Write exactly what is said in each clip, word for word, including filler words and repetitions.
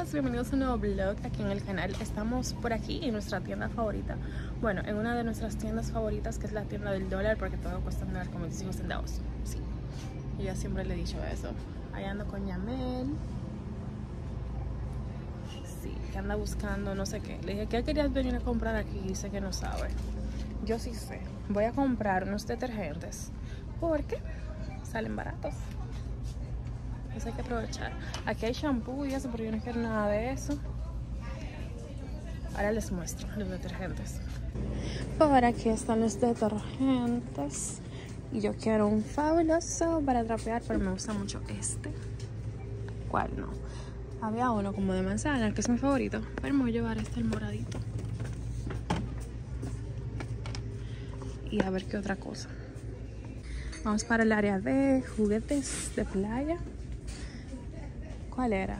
chicos, bienvenidos a un nuevo vlog aquí en el canal. Estamos por aquí en nuestra tienda favorita. Bueno, en una de nuestras tiendas favoritas, que es la tienda del dólar, porque todo cuesta un dólar con veinticinco centavos. Sí, yo ya siempre le he dicho eso. Ahí ando con Yamel. Sí, que anda buscando no sé qué. Le dije, ¿qué querías venir a comprar aquí? Y dice que no sabe. Yo sí sé. Voy a comprar unos detergentes porque salen baratos. Hay que aprovechar. Aquí hay shampoo y eso, pero yo no quiero nada de eso. Ahora les muestro los detergentes. Por aquí están los detergentes. Y yo quiero un fabuloso para trapear, pero me gusta mucho este. ¿Cuál no? Había uno como de manzana, que es mi favorito, pero me voy a llevar este, el moradito. Y a ver qué otra cosa. Vamos para el área de juguetes de playa. ¿Cuál era?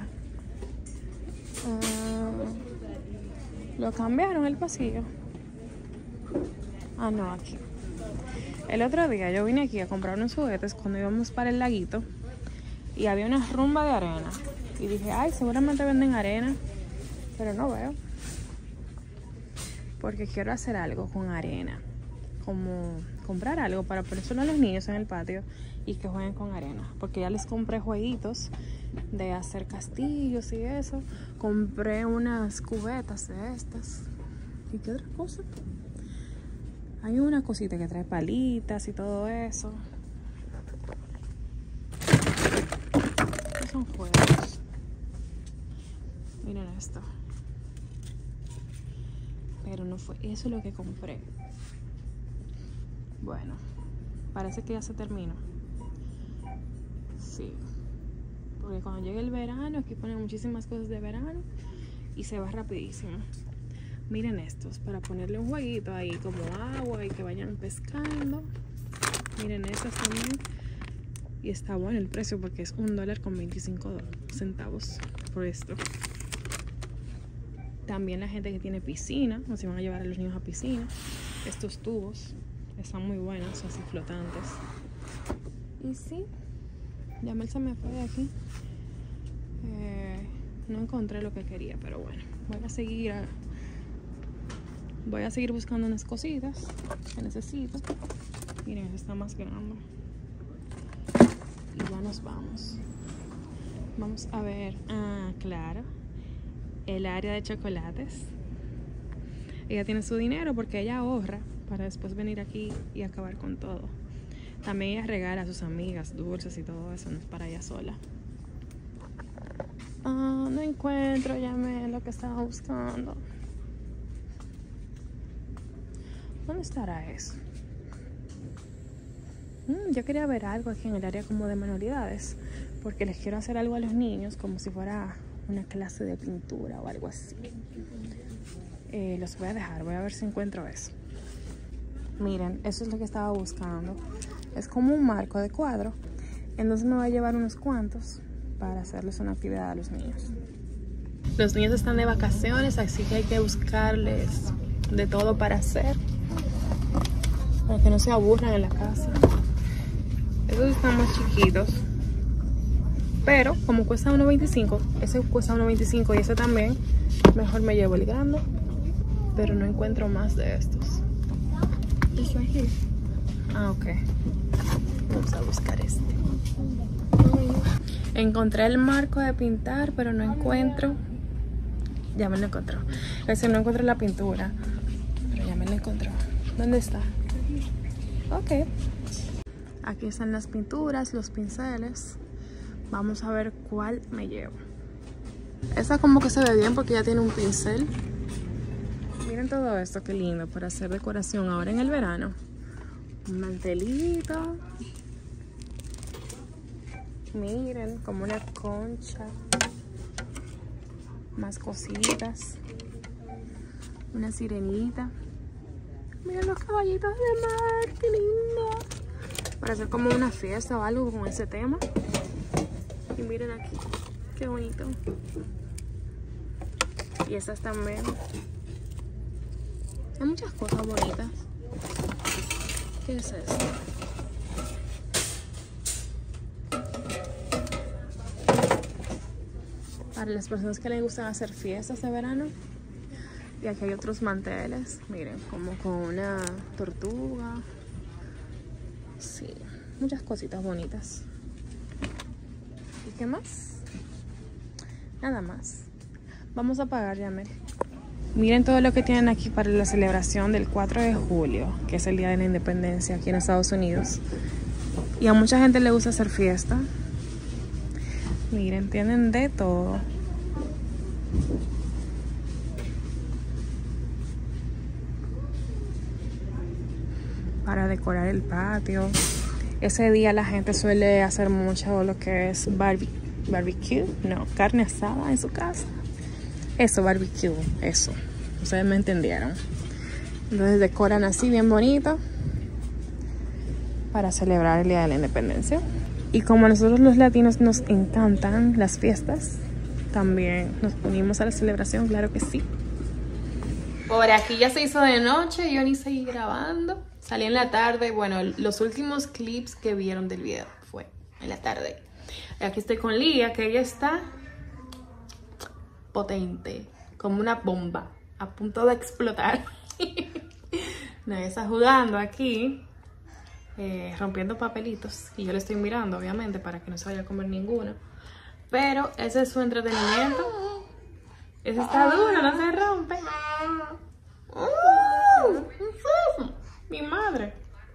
Uh, lo cambiaron el pasillo. Ah, no, aquí. El otro día yo vine aquí a comprar unos juguetes cuando íbamos para el laguito y había una rumba de arena. Y dije, ay, seguramente venden arena, pero no veo. Porque quiero hacer algo con arena. Como comprar algo para ponérselo a los niños en el patio y que jueguen con arena. Porque ya les compré jueguitos de hacer castillos y eso. Compré unas cubetas de estas. ¿Y qué otra cosa? Hay una cosita que trae palitas y todo eso. ¿Qué son juegos? Miren esto. Pero no fue eso lo que compré. Bueno, parece que ya se terminó. Sí. Porque cuando llegue el verano, aquí ponen muchísimas cosas de verano y se va rapidísimo. Miren estos, para ponerle un jueguito ahí como agua y que vayan pescando. Miren estos también. Y está bueno el precio porque es un dólar con veinticinco centavos por esto. También la gente que tiene piscina, o si van a llevar a los niños a piscina, estos tubos están muy buenos, así flotantes. Y sí, Yamel se me fue de aquí. Eh, no encontré lo que quería, pero bueno, voy a seguir a, voy a seguir buscando unas cositas que necesito. Miren, este está más grande. Y ya nos vamos. Vamos a ver, ah, claro, el área de chocolates. Ella tiene su dinero porque ella ahorra para después venir aquí y acabar con todo. También ella regala a sus amigas dulces y todo eso, no es para ella sola. Ah, no encuentro, Yamel, lo que estaba buscando. ¿Dónde estará eso? Mm, yo quería ver algo aquí en el área como de manualidades, porque les quiero hacer algo a los niños como si fuera una clase de pintura o algo así. Eh, los voy a dejar, voy a ver si encuentro eso. Miren, eso es lo que estaba buscando. Es como un marco de cuadro. Entonces me voy a llevar unos cuantos para hacerles una actividad a los niños. Los niños están de vacaciones, así que hay que buscarles de todo para hacer, para que no se aburran en la casa. Estos están más chiquitos, pero como cuesta uno veinticinco, ese cuesta uno veinticinco y ese también, mejor me llevo el grande. Pero no encuentro más de estos. This right here. Ah, ok. Vamos a buscar este. Encontré el marco de pintar, pero no encuentro. Ya me lo encontró. Es decir, no encuentro la pintura, pero ya me lo encontró. ¿Dónde está? Ok. Aquí están las pinturas, los pinceles. Vamos a ver cuál me llevo. Esta como que se ve bien porque ya tiene un pincel. Miren todo esto, qué lindo para hacer decoración ahora en el verano. Un mantelito. Miren, como una concha. Más cositas. Una sirenita. Miren los caballitos de mar, qué lindo. Para hacer como una fiesta o algo con ese tema. Y miren aquí, qué bonito. Y estas también. Hay muchas cosas bonitas. ¿Qué es esto? para las personas que les gustan hacer fiestas de verano. Y aquí hay otros manteles, miren, como con una tortuga. Sí, muchas cositas bonitas. ¿Y qué más? Nada más. Vamos a pagar ya, Mel. Miren todo lo que tienen aquí para la celebración del cuatro de julio, que es el Día de la Independencia aquí en Estados Unidos. Y a mucha gente le gusta hacer fiesta. Miren, tienen de todo. Para decorar el patio. Ese día la gente suele hacer mucho lo que es barbe barbecue, no, carne asada en su casa. Eso, barbecue, eso. Ustedes me entendieron. Entonces decoran así bien bonito para celebrar el Día de la Independencia. Y como a nosotros los latinos nos encantan las fiestas, también nos unimos a la celebración, claro que sí. Por aquí ya se hizo de noche, yo ni seguí grabando. Salí en la tarde, bueno, los últimos clips que vieron del video fue en la tarde. Aquí estoy con Lía, que ella está potente, como una bomba, a punto de explotar. Nadie está jugando aquí, eh, rompiendo papelitos. Y yo le estoy mirando, obviamente, para que no se vaya a comer ninguno. Pero ese es su entretenimiento. Ese está duro, no se rompe. Uh, mi madre.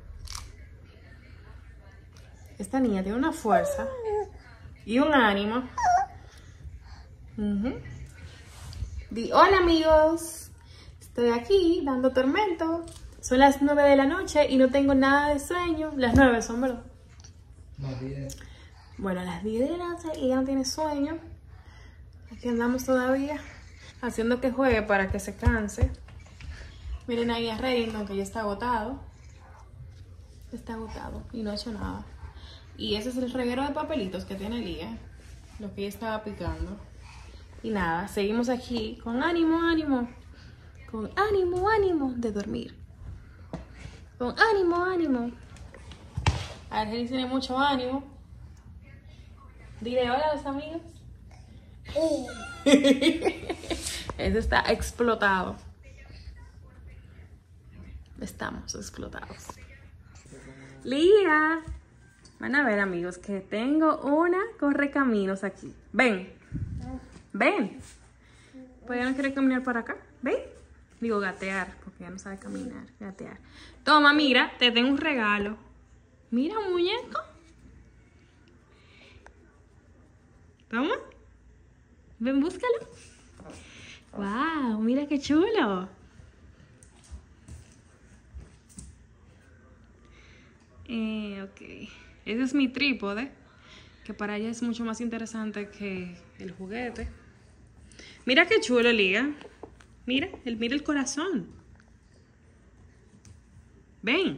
Esta niña tiene una fuerza y un ánimo. Uh-huh. Di hola, amigos. Estoy aquí dando tormento. Son las nueve de la noche y no tengo nada de sueño. Las nueve son, ¿verdad? Las diez. Bueno, a las diez de la noche y ella no tiene sueño. Aquí andamos todavía haciendo que juegue para que se canse. Miren ahí a Reino, aunque ya está agotado. Está agotado y no ha hecho nada. Y ese es el reguero de papelitos que tiene Lía, lo que ella estaba picando. Y nada, seguimos aquí con ánimo, ánimo. Con ánimo, ánimo de dormir. Con ánimo, ánimo. Argenis tiene mucho ánimo. Dile hola a los amigos. Ese está explotado. Estamos explotados. Lía. Van a ver, amigos, que tengo una correcaminos aquí. Ven. Ven. Pues ya no quiere caminar para acá. Ven. Digo gatear, porque ya no sabe caminar. Gatear. Toma, mira, te tengo un regalo. Mira, un muñeco. Toma. Ven, búscalo. Wow, mira qué chulo. Eh, ok. Ese es mi trípode, que para ella es mucho más interesante que el juguete. Mira qué chulo, Lía. Mira, el, mira el corazón. Ven.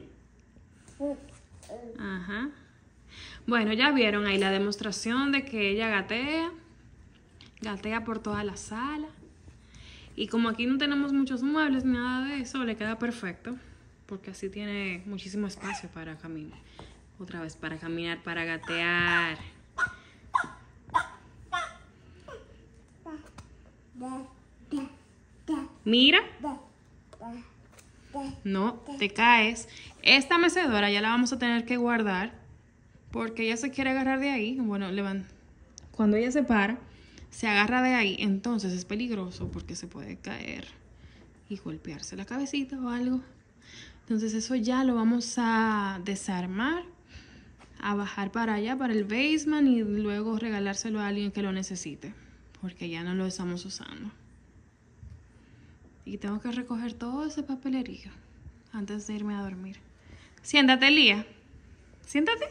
Ajá. Bueno, ya vieron ahí la demostración de que ella gatea. Gatea por toda la sala. Y como aquí no tenemos muchos muebles ni nada de eso, le queda perfecto. Porque así tiene muchísimo espacio para caminar. Otra vez, para caminar, para gatear. Mira. No, te caes. Esta mecedora ya la vamos a tener que guardar. Porque ella se quiere agarrar de ahí. Bueno, levanta. Cuando ella se para, se agarra de ahí. Entonces es peligroso porque se puede caer y golpearse la cabecita o algo. Entonces eso ya lo vamos a desarmar, a bajar para allá, para el basement, y luego regalárselo a alguien que lo necesite, porque ya no lo estamos usando. Y tengo que recoger todo ese papelerío antes de irme a dormir. Siéntate, Lía. Siéntate.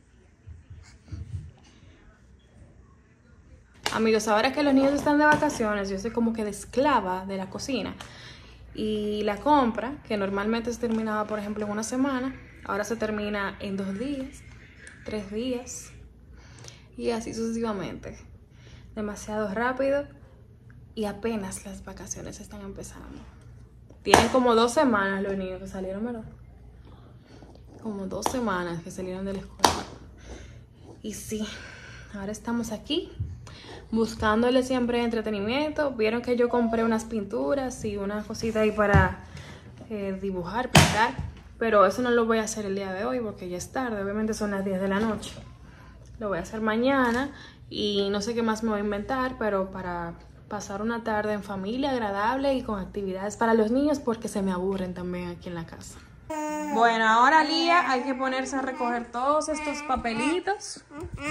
Amigos, ahora que los niños están de vacaciones, yo estoy como que de esclava de la cocina. Y la compra, que normalmente se terminaba, por ejemplo, en una semana, ahora se termina en dos días, tres días, y así sucesivamente. Demasiado rápido y apenas las vacaciones están empezando. Tienen como dos semanas los niños que salieron, ¿verdad? Como dos semanas que salieron de la escuela. Y sí, ahora estamos aquí buscándole siempre entretenimiento. Vieron que yo compré unas pinturas y una cosita ahí para eh, dibujar, pintar. Pero eso no lo voy a hacer el día de hoy porque ya es tarde. Obviamente son las diez de la noche. Lo voy a hacer mañana y no sé qué más me voy a inventar, pero para pasar una tarde en familia agradable y con actividades para los niños porque se me aburren también aquí en la casa. Bueno, ahora Lía hay que ponerse a recoger todos estos papelitos.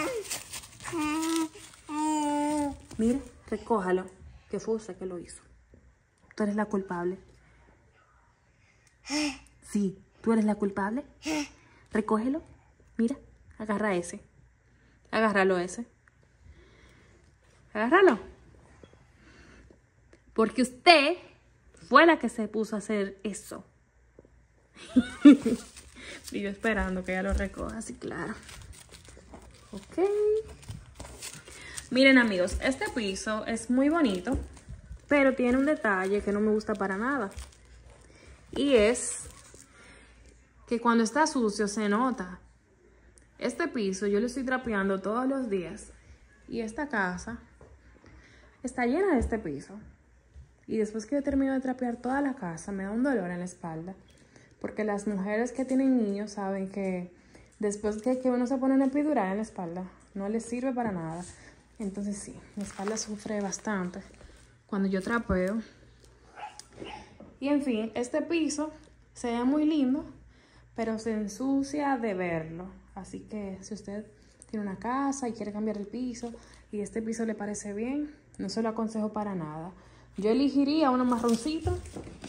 Mira, recójalo, que fue usted que lo hizo. Tú eres la culpable. Sí, tú eres la culpable. Recógelo. Mira, agarra ese. Agárralo ese. Agárralo. Porque usted fue la que se puso a hacer eso. Y yo esperando que ella lo recoja, así claro. Ok. Miren amigos, este piso es muy bonito, pero tiene un detalle que no me gusta para nada. Y es que cuando está sucio se nota. Este piso yo lo estoy trapeando todos los días. Y esta casa está llena de este piso. Y después que yo termino de trapear toda la casa, me da un dolor en la espalda. Porque las mujeres que tienen niños saben que después de que uno se pone una epidural en la espalda, no les sirve para nada. Entonces sí, mi espalda sufre bastante cuando yo trapeo. Y en fin, este piso se ve muy lindo, pero se ensucia de verlo. Así que si usted tiene una casa y quiere cambiar el piso y este piso le parece bien, no se lo aconsejo para nada. Yo elegiría uno marroncito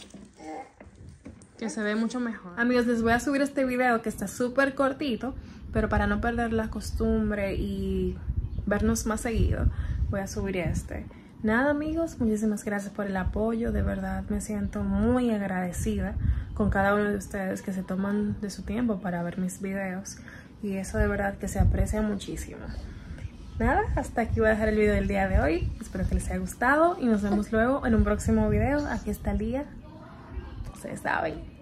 que se ve mucho mejor. Amigos, les voy a subir este video que está súper cortito, pero para no perder la costumbre y vernos más seguido, voy a subir este. Nada amigos, muchísimas gracias por el apoyo, de verdad me siento muy agradecida con cada uno de ustedes que se toman de su tiempo para ver mis videos y eso de verdad que se aprecia muchísimo. Nada, hasta aquí voy a dejar el video del día de hoy, espero que les haya gustado y nos vemos luego en un próximo video. Aquí está Lía, ustedes saben.